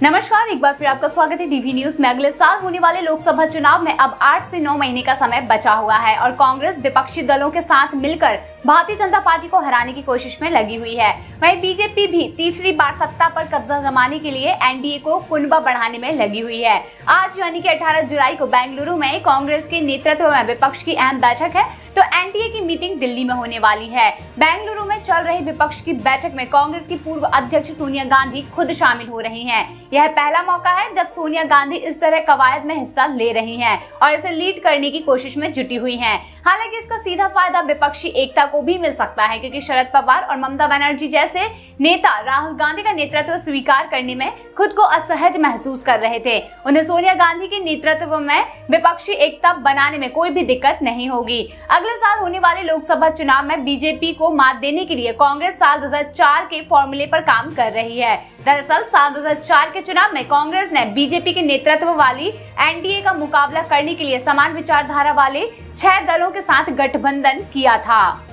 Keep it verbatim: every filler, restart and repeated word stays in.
नमस्कार, एक बार फिर आपका स्वागत है टीवी न्यूज में। अगले साल होने वाले लोकसभा चुनाव में अब आठ से नौ महीने का समय बचा हुआ है और कांग्रेस विपक्षी दलों के साथ मिलकर भारतीय जनता पार्टी को हराने की कोशिश में लगी हुई है। वहीं बीजेपी भी तीसरी बार सत्ता पर कब्जा जमाने के लिए एनडीए को कुनबा बढ़ाने में लगी हुई है। आज यानी कि अठारह जुलाई को बेंगलुरु में कांग्रेस के नेतृत्व में विपक्ष की अहम बैठक है, तो एनडीए की मीटिंग दिल्ली में होने वाली है। बेंगलुरु में चल रही विपक्ष की बैठक में कांग्रेस की पूर्व अध्यक्ष सोनिया गांधी खुद शामिल हो रही हैं। यह पहला मौका है जब सोनिया गांधी इस तरह कवायद में हिस्सा ले रही हैं और इसे लीड करने की कोशिश में जुटी हुई हैं। हालांकि इसका सीधा फायदा विपक्षी एकता को भी मिल सकता है, क्योंकि शरद पवार और ममता बनर्जी जैसे नेता राहुल गांधी का नेतृत्व स्वीकार करने में खुद को असहज महसूस कर रहे थे। उन्हें सोनिया गांधी के नेतृत्व में विपक्षी एकता बनाने में कोई भी दिक्कत नहीं होगी। अगले साल होने वाले लोकसभा चुनाव में बीजेपी को मात देने के लिए कांग्रेस साल दो हज़ार चार के फॉर्मूले पर काम कर रही है। दरअसल साल दो हज़ार चार के चुनाव में कांग्रेस ने बीजेपी के नेतृत्व वाली एनडीए का मुकाबला करने के लिए समान विचारधारा वाले छह दलों के साथ गठबंधन किया था।